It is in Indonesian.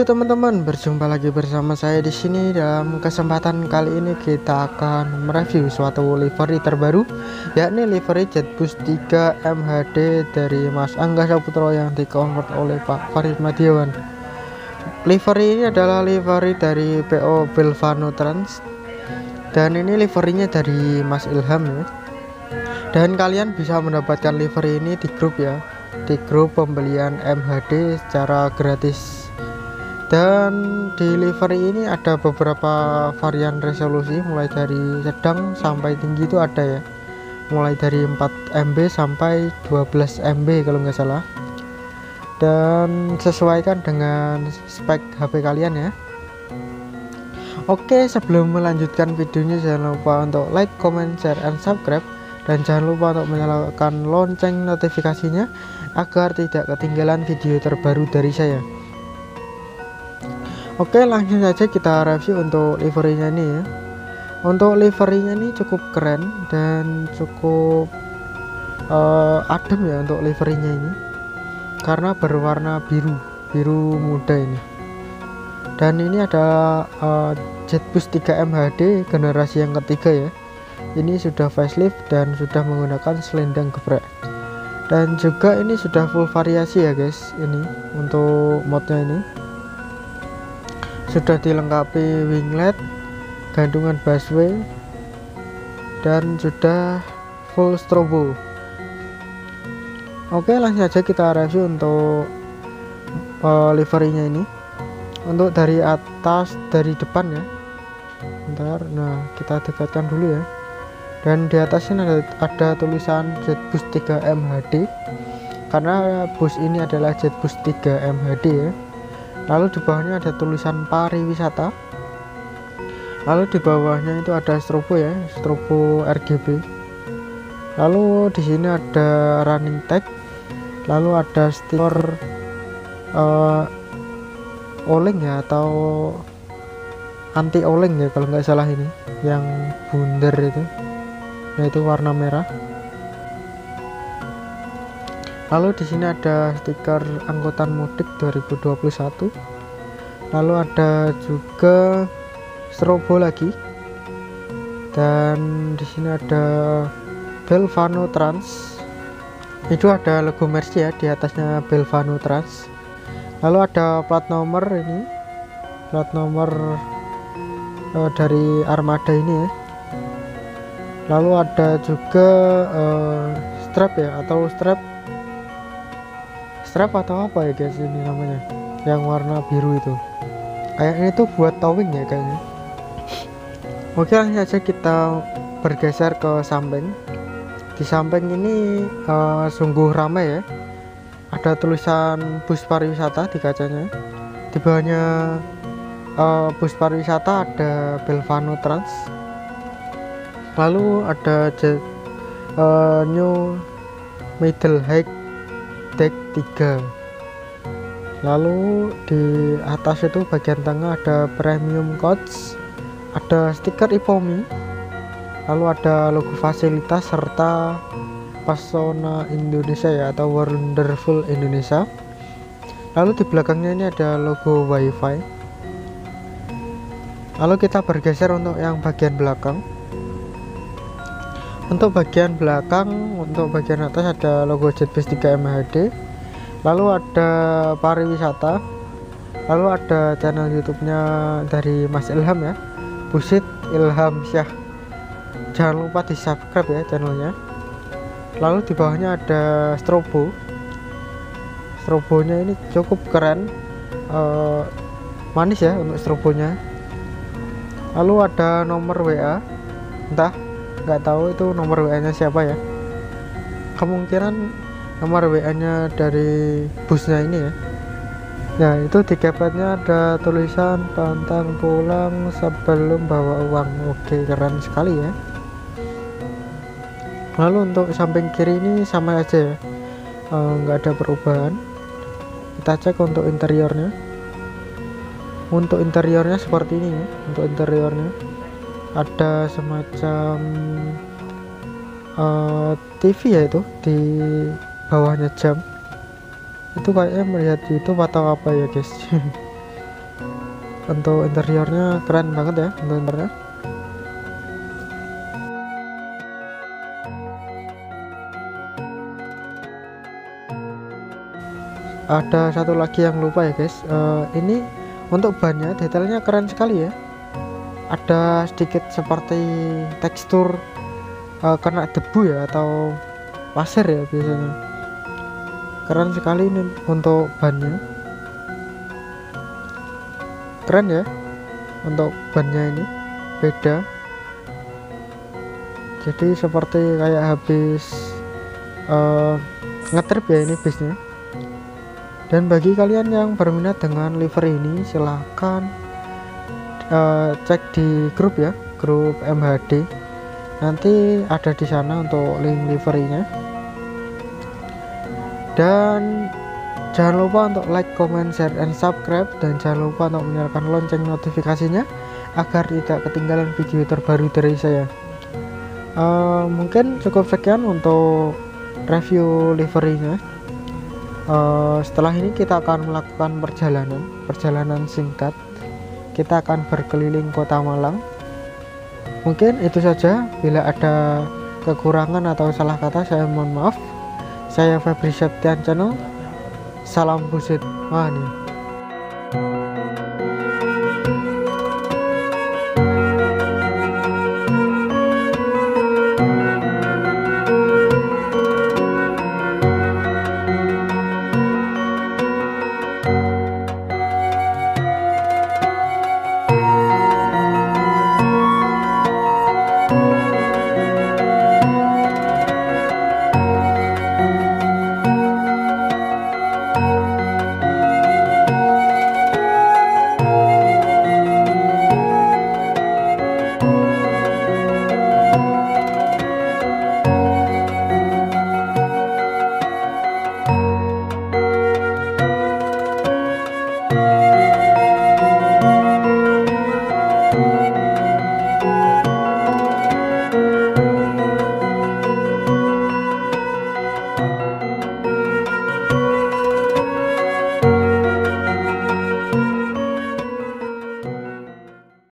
Halo teman-teman, berjumpa lagi bersama saya di sini. Dalam kesempatan kali ini kita akan mereview suatu livery terbaru, yakni livery Jetbus 3 MHD dari Mas Angga Saputro yang dikonvert oleh Pak Farid Madiawan. Livery ini adalah livery dari PO Belvano Trans, dan ini liverynya dari Mas Ilham ya. Dan kalian bisa mendapatkan livery ini di grup ya, di grup pembelian MHD secara gratis. Dan di livery ini ada beberapa varian resolusi, mulai dari sedang sampai tinggi itu ada ya, mulai dari 4 MB sampai 12 MB kalau nggak salah. Dan sesuaikan dengan spek HP kalian ya. Oke, sebelum melanjutkan videonya jangan lupa untuk like, comment, share, and subscribe, dan jangan lupa untuk menyalakan lonceng notifikasinya agar tidak ketinggalan video terbaru dari saya. Oke, langsung saja kita review untuk liverynya ini ya. Untuk liverynya ini cukup keren dan cukup adem ya untuk liverynya ini, karena berwarna biru muda ini. Dan ini ada Jetbus 3 MHD generasi yang ketiga ya. Ini sudah facelift dan sudah menggunakan selendang geprek. Dan juga ini sudah full variasi ya guys. Ini untuk modnya ini sudah dilengkapi winglet, gantungan busway, dan sudah full strobo. Oke, langsung saja kita review untuk liverynya ini. Untuk dari atas, dari depan ya, bentar, nah kita dekatkan dulu ya. Dan di atasnya ada tulisan Jetbus 3 MHD, karena bus ini adalah Jetbus 3 MHD ya. Lalu di bawahnya ada tulisan pariwisata. Lalu di bawahnya itu ada strobo ya, strobo RGB. Lalu di sini ada running tag. Lalu ada stiker oleng ya, atau anti oleng ya kalau nggak salah, ini yang bundar itu. Nah, itu warna merah. Lalu di sini ada stiker angkutan mudik 2021. Lalu ada juga strobo lagi. Dan di sini ada Belvano Trans. Itu ada logo Mercy ya, di atasnya Belvano Trans. Lalu ada plat nomor ini, plat nomor dari armada ini ya. Lalu ada juga strap ya, atau strap atau apa ya guys ini namanya, yang warna biru itu. Kayaknya itu buat towing ya kayaknya. Oke, langsung saja kita bergeser ke samping. Di samping ini sungguh ramai ya. Ada tulisan bus pariwisata di kacanya. Di bawahnya bus pariwisata ada Belvano Trans. Lalu ada New Middle Height Deck 3. Lalu di atas itu bagian tengah ada premium coach, ada stiker Ipomi, lalu ada logo fasilitas serta Pesona Indonesia ya, atau Wonderful Indonesia. Lalu di belakangnya ini ada logo WiFi. Lalu kita bergeser untuk yang bagian belakang. Untuk bagian belakang, untuk bagian atas ada logo Jetbus 3 MHD. Lalu ada pariwisata. Lalu ada channel YouTube-nya dari Mas Ilham ya, Busit Ilham Syah. Jangan lupa di subscribe ya channelnya. Lalu di bawahnya ada strobo. Strobonya ini cukup keren, manis ya untuk strobonya. Lalu ada nomor WA, entah, nggak tahu itu nomor WA nya siapa ya. Kemungkinan nomor WA nya dari busnya ini ya. Nah, itu di captionnya ada tulisan pantang pulang sebelum bawa uang. Oke, keren sekali ya. Lalu untuk samping kiri ini sama aja ya, nggak ada perubahan. Kita cek untuk interiornya. Untuk interiornya seperti ini ya. Untuk interiornya ada semacam TV ya, itu di bawahnya jam. Itu kayaknya melihat YouTube atau apa ya guys. untuk interiornya keren banget ya untuk interiornya. Ada satu lagi yang lupa ya guys, ini untuk bannya detailnya keren sekali ya, ada sedikit seperti tekstur kena debu ya atau pasir ya biasanya. Keren sekali ini untuk bannya, keren ya untuk bannya ini, beda. Jadi seperti kayak habis ngetrip ya ini bisnya. Dan bagi kalian yang berminat dengan livery ini, silahkan cek di grup ya, grup MHD. Nanti ada di sana untuk link liverynya. Dan jangan lupa untuk like, comment, share, and subscribe. Dan jangan lupa untuk menyalakan lonceng notifikasinya agar tidak ketinggalan video terbaru dari saya. Mungkin cukup sekian untuk review liverynya. Setelah ini kita akan melakukan perjalanan singkat. Kita akan berkeliling kota Malang. Mungkin itu saja. Bila ada kekurangan atau salah kata, saya mohon maaf. Saya Febri Septian Channel. Salam busit mania.